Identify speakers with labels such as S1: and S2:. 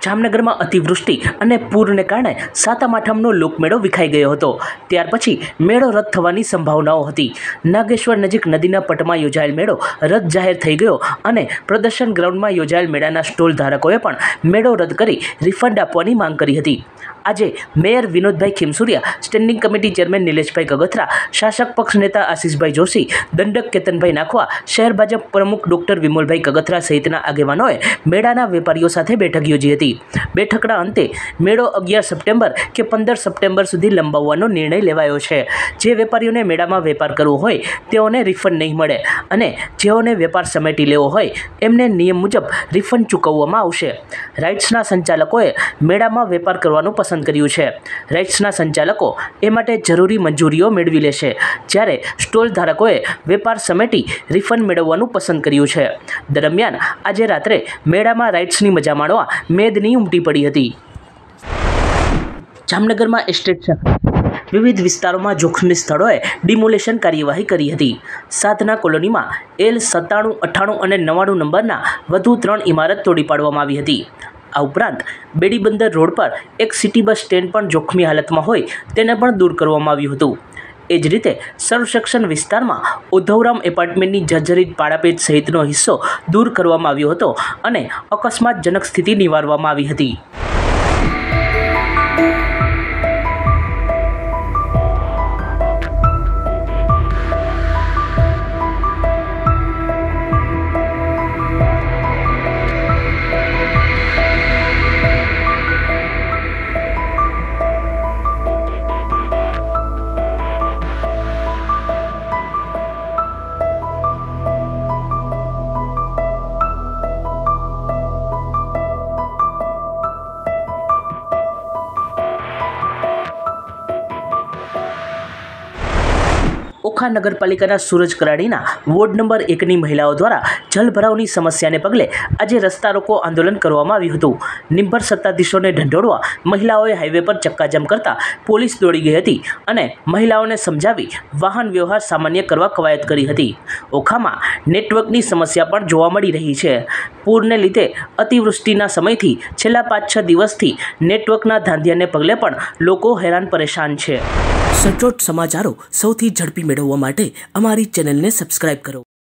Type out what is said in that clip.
S1: જામનગરમાં અતિવૃષ્ટિ અને પૂરને કારણે સાતમ આઠમનો લોકમેળો વિખાઈ ગયો હતો। ત્યાર પછી મેળો રદ થવાની સંભાવનાઓ હતી। નાગેશ્વર નજીક નદીના પટમાં યોજાયેલ મેળો રદ જાહેર થઈ ગયો અને પ્રદર્શન ગ્રાઉન્ડમાં યોજાયેલ મેળાના સ્ટોલ ધારકોએ પણ મેળો રદ કરી રિફંડ આપવાની માંગ કરી હતી। આજે mayor Vinodbhai Khimsuriya, standing committee chairman Nileshbhai Gagathara, શાસક પક્ષ નેતા આશિષભાઈ જોશી, દંડક કેતનભાઈ નાખવા, શહેર ભાજપ પ્રમુખ ડોક્ટર વિમલભાઈ ગગથરા સહિતના આગેવાનોએ મેળાના વેપારીઓ સાથે બેઠક યોજી હતી। બેઠકના અંતે મેળો 11 સપ્ટેમ્બર કે 15 સપ્ટેમ્બર સુધી લંબાવવાનો નિર્ણય લેવાયો છે। જે વેપારીઓને મેળામાં વેપાર કરવો હોય તેઓને રિફંડ નહીં મળે અને જેઓને વેપાર સમેટી લેવો હોય એમને નિયમ મુજબ રિફંડ ચૂકવવામાં આવશે। રાઇટ્સના સંચાલકોએ મેળામાં વેપાર કરવાનું પસંદ કર્યું છે। રાઇટ્સના સંચાલકો એ માટે જરૂરી મંજૂરીઓ મેળવી લેશે, જ્યારે સ્ટોલ ધારકોએ વેપાર સમેટી રિફંડ મેળવવાનું પસંદ કર્યું છે। દરમિયાન આજે રાત્રે મેળામાં રાઇટ્સની મજા માણવા મેદની ઉમટી પડી હતી। જામનગરમાં એસ્ટેટ વિવિધ વિસ્તારોમાં જોખમી સ્થળોએ ડિમોલેશન કાર્યવાહી કરી હતી। સાધના કોલોનીમાં L97, 98 અને 99 નંબરના વધુ 3 ઇમારત તોડી પાડવામાં આવી હતી। આ ઉપરાંત બેડીબંદર રોડ પર એક સિટી બસ સ્ટેન્ડ પણ જોખમી હાલતમાં હોય તેને પણ દૂર કરવામાં આવ્યું હતું। એ જ રીતે સર્વસેક્શન વિસ્તારમાં ઉદ્ધવરામ એપાર્ટમેન્ટની જર્જરિત પાડાપેચ સહિતનો હિસ્સો દૂર કરવામાં આવ્યો હતો અને અકસ્માતજનક સ્થિતિ નિવારવામાં આવી હતી। ઓખા નગરપાલિકાના સૂરજ કરાડીના વોર્ડ નંબર 1ની મહિલાઓ દ્વારા જલભરાવની સમસ્યાને પગલે આજે રસ્તા રોકો આંદોલન કરવામાં આવ્યું હતું। નિંભર સત્તાધીશોને ઢંઢોળવા મહિલાઓએ હાઈવે પર ચક્કાજામ કરતા પોલીસ દોડી ગઈ હતી અને મહિલાઓને સમજાવી વાહન વ્યવહાર સામાન્ય કરવા કવાયત કરી હતી। ઓખામાં નેટવર્કની સમસ્યા પણ જોવા મળી રહી છે। પૂરને લીધે અતિવૃષ્ટિના સમયથી છેલ્લા 5-6 દિવસથી નેટવર્કના ધાંધિયાને પગલે પણ લોકો હેરાન પરેશાન છે। સચોટ સમાચારો સૌથી ઝડપી મેળવવા માટે અમારી ચેનલને સબસ્ક્રાઇબ કરો।